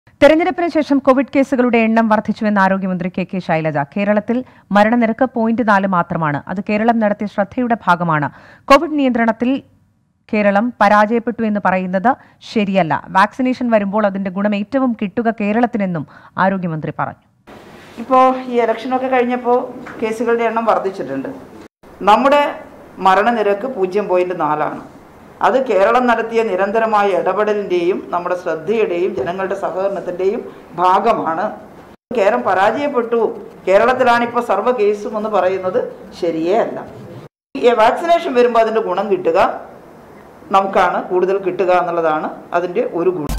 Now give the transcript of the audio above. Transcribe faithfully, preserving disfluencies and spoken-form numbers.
തെരഞ്ഞെടുപ്പിന് ശേഷം കോവിഡ് കേസുകളുടെ എണ്ണം വർദ്ധിച്ചുവെന്ന് ആരോഗ്യമന്ത്രി കെ കെ ശൈലജ. കേരളത്തിൽ മരണനിരക്ക് പോയിന്റ് നാല് മാത്രമാണ്. അത് കേരളം നടത്തിയ ശ്രദ്ധയുടെ ഭാഗമാണ്. കോവിഡ് നിയന്ത്രണത്തിൽ കേരളം പരാജയപ്പെട്ടു എന്ന് പറയുന്നത് ശരിയല്ല. വാക്സിനേഷൻ വരുമ്പോൾ അതിന്റെ ഗുണം ഏറ്റവും കിട്ടുക കേരളത്തിനെന്നും ആരോഗ്യമന്ത്രി പറഞ്ഞു. ഇപ്പോൾ ഈ ഇലക്ഷനൊക്കെ കഴിഞ്ഞപ്പോൾ കേസുകളുടെ എണ്ണം വർദ്ധിച്ചിട്ടുണ്ട്. നമ്മുടെ മരണനിരക്ക് പൂജ്യം പോയിന്റ് നാലാണ്. അത് കേരളം നടത്തിയ നിരന്തരമായ ഇടപെടലിൻ്റെയും നമ്മുടെ ശ്രദ്ധയുടെയും ജനങ്ങളുടെ സഹകരണത്തിൻ്റെയും ഭാഗമാണ്. കേരളം പരാജയപ്പെട്ടു, കേരളത്തിലാണിപ്പോൾ സർവ്വ കേസും എന്ന് പറയുന്നത് ശരിയേ അല്ല. ഈ വാക്സിനേഷൻ വരുമ്പോൾ അതിൻ്റെ ഗുണം കിട്ടുക നമുക്കാണ് കൂടുതൽ കിട്ടുക എന്നുള്ളതാണ് അതിൻ്റെ ഒരു ഗുണം.